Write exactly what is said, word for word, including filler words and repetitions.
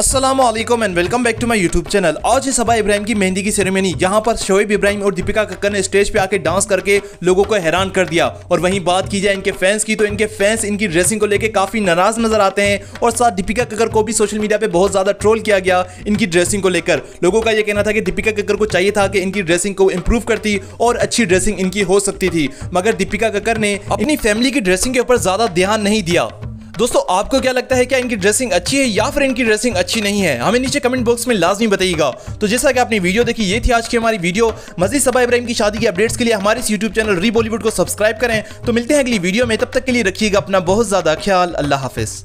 अस्सलामु अलैकुम and welcome back to my YouTube channel. आज है सबा इब्राहिम की मेहंदी की सेरेमनी, जहां पर शोएब इब्राहिम और दीपिका कक्कर ने स्टेज पे आके डांस करके लोगों को हैरान कर दिया। और वहीं बात की जाए इनके फैंस की, तो इनके फैंस इनकी ड्रेसिंग को लेकर काफी नाराज नजर आते हैं। और साथ दीपिका कक्कर को भी सोशल मीडिया पे बहुत ज्यादा ट्रोल किया गया इनकी ड्रेसिंग को लेकर। लोगों का यह कहना था कि दीपिका कक्कर को चाहिए था कि इनकी ड्रेसिंग को इंप्रूव करती और अच्छी ड्रेसिंग इनकी हो सकती थी, मगर दीपिका कक्कर ने अपनी फैमिली की ड्रेसिंग के ऊपर ज्यादा ध्यान नहीं दिया। दोस्तों, आपको क्या लगता है, क्या इनकी ड्रेसिंग अच्छी है या फिर इनकी ड्रेसिंग अच्छी नहीं है? हमें नीचे कमेंट बॉक्स में लाजमी बताइएगा। तो जैसा कि आपने वीडियो देखी, ये थी आज की हमारी वीडियो। मजीद सबा इब्राहिम की शादी की अपडेट्स के लिए हमारे इस यूट्यूब चैनल री बॉलीवुड को सब्सक्राइब करें। तो मिलते हैं अगली वीडियो में, तब तक के लिए रखिएगा अपना बहुत ज्यादा ख्याल। अल्लाह हाफिज।